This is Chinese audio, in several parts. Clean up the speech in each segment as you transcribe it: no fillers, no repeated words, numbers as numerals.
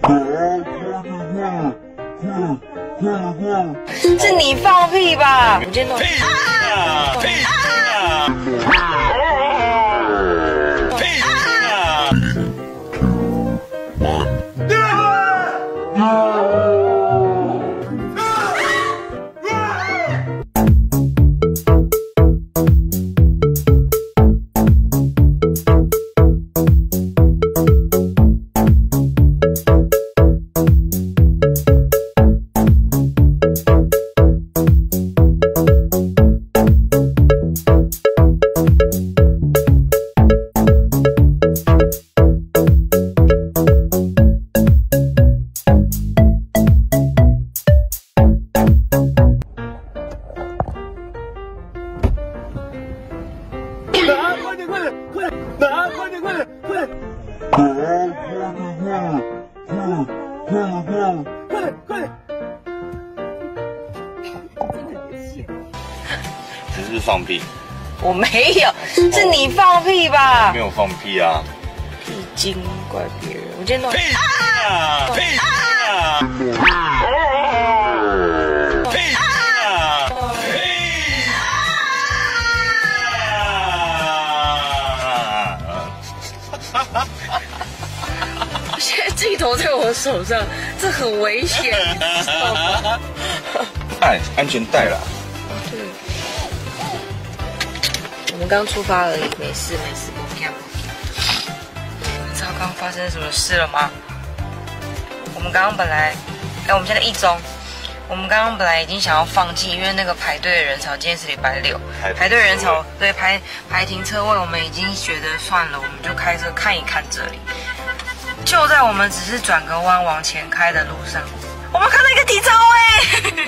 是你放屁吧？我今天弄屁啊！屁啊！屁啊！只是放屁， 我没有，是你放屁吧？ 没有放屁啊！ 屁精怪别人，我今天弄屁啊！屁啊！屁啊！ 现在镜头在我手上，这很危险，你知道吗？ 带安全带啦。 对，我们刚出发而已，没事没事，不怕不怕。你知道刚发生什么事了吗？我们刚刚本来，我们现在1中，我们刚刚本来已经想要放弃，因为那个排队的人潮，今天是礼拜6，排队人潮，对排停车位，我们已经觉得算了，我们就开车看一看这里。就在我们只是转个弯往前开的路上，我们看到一个体操位。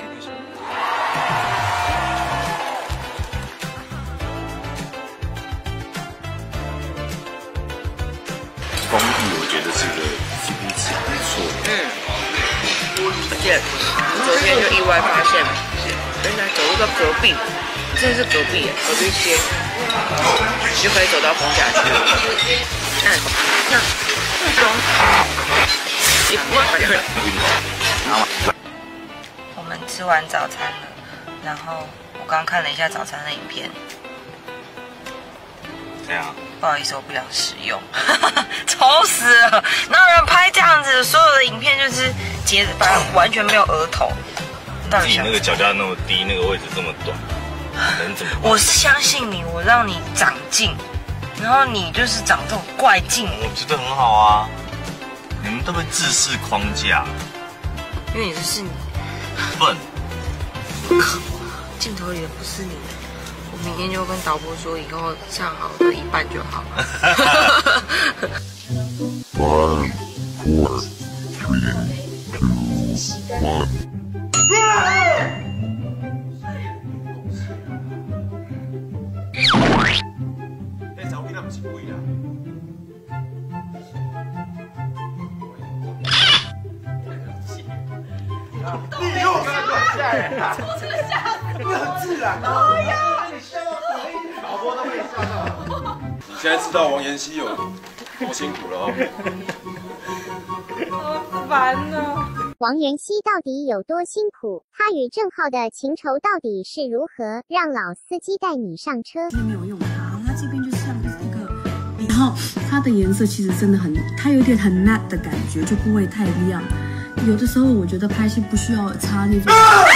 公益我觉得是个 CP 值不错的。 而且昨天就意外发现，原来走路到隔壁，真的是隔壁街，就可以走到逢甲区。那1不万人。我们吃完早餐了，然后我刚看了一下早餐的影片。 这样。 不好意思，我不想使用，丑死了！哪有人拍这样子？所有的影片就是完全没有额头。到底你那个脚架那么低，那个位置这么短，能怎么办？ 我是相信你，我让你长进，然后你就是长这种怪劲。 我觉得很好啊。你们都被制式框架， 因为是你笨。 靠，镜头里的不是你。我明天就跟导播说，以后唱好的一半就好。 5, 4, 3, 2, 1。 查某囡仔不是鬼啦。你又刚刚掉下来了，真的吓死！那很自然啊。哎呀，你笑到导播都被吓到。你现在知道王妍希有多辛苦了哦。 好烦哦。 王妍希到底有多辛苦？她与郑浩的情仇到底是如何？让老司机带你上车。 没有用它这边就像是一个，然后它的颜色其实真的很，它有点很 matte 的感觉，就不会太亮。有的时候我觉得拍戏不需要擦那种。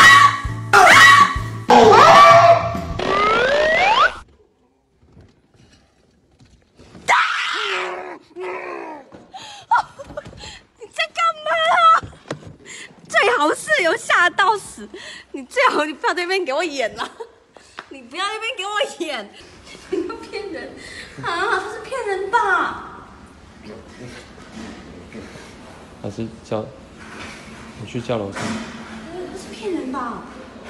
有吓到死！你最好你不要在那边给我演了，你不要在那边给我演，你要骗人啊！他是骗人吧？ 还是叫你去叫楼上？ 不是骗人吧？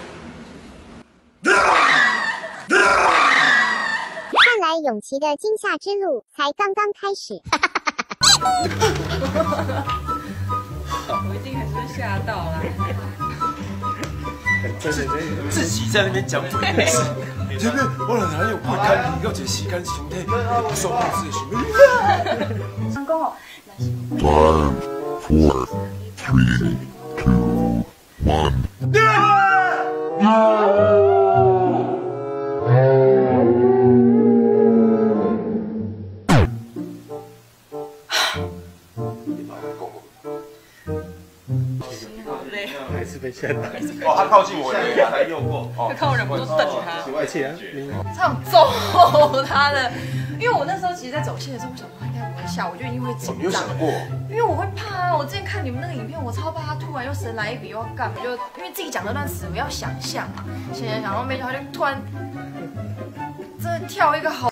看来永琪的惊吓之路才刚刚开始。 我一定还是会吓到啦。 自己在那边讲鬼故事，对不对？我哪有不堪你，要这时间形态，受控制的行为。 成功哦。 5, 4, 3, 2, 1. 还是被现打。 哦，他靠近我了，他还诱过。 就看我忍不住瞪他， 而且超想揍他的，因为我那时候其实，在走线的时候，我想说他应该不会下，我就一定会紧张。因为我会怕啊！我之前看你们那个影片，我超怕他突然又神来一笔又要干嘛，就因为自己讲那段词，我要想象嘛，想，然后没想到就突然真的跳一个好